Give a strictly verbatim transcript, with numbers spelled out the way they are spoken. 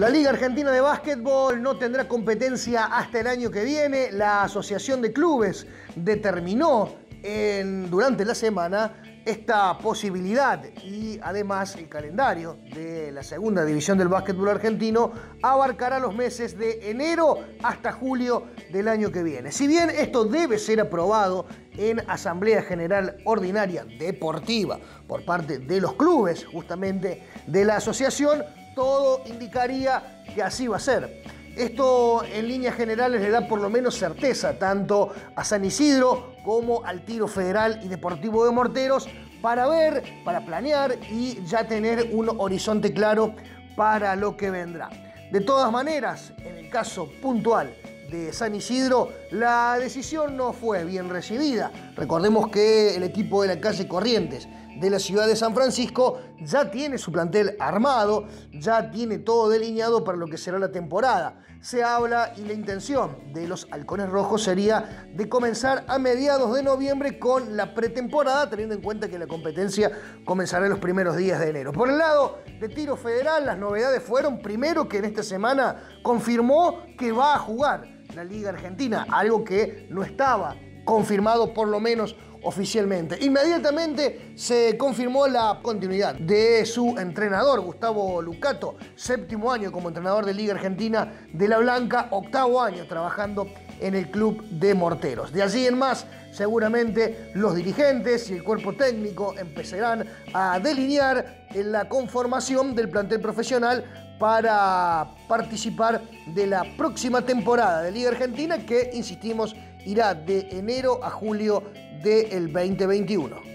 La Liga Argentina de Básquetbol no tendrá competencia hasta el año que viene. La Asociación de Clubes determinó en, durante la semana esta posibilidad y además el calendario de la segunda división del básquetbol argentino abarcará los meses de enero hasta julio del año que viene. Si bien esto debe ser aprobado en Asamblea General Ordinaria Deportiva por parte de los clubes, justamente de la asociación, todo indicaría que así va a ser. Esto en líneas generales le da por lo menos certeza tanto a San Isidro como al Tiro Federal y Deportivo de Morteros para ver, para planear y ya tener un horizonte claro para lo que vendrá. De todas maneras, en el caso puntual de San Isidro, la decisión no fue bien recibida. Recordemos que el equipo de la calle Corrientes de la ciudad de San Francisco ya tiene su plantel armado, ya tiene todo delineado para lo que será la temporada. Se habla y la intención de los Halcones Rojos sería de comenzar a mediados de noviembre con la pretemporada, teniendo en cuenta que la competencia comenzará en los primeros días de enero. Por el lado de Tiro Federal, las novedades fueron primero que en esta semana confirmó que va a jugar la Liga Argentina, algo que no estaba confirmado por lo menos oficialmente. Inmediatamente se confirmó la continuidad de su entrenador, Gustavo Lucato, séptimo año como entrenador de Liga Argentina de la Blanca, octavo año trabajando en el club de Morteros. De allí en más, seguramente los dirigentes y el cuerpo técnico empezarán a delinear en la conformación del plantel profesional para participar de la próxima temporada de Liga Argentina que, insistimos, irá de enero a julio del veinte veintiuno.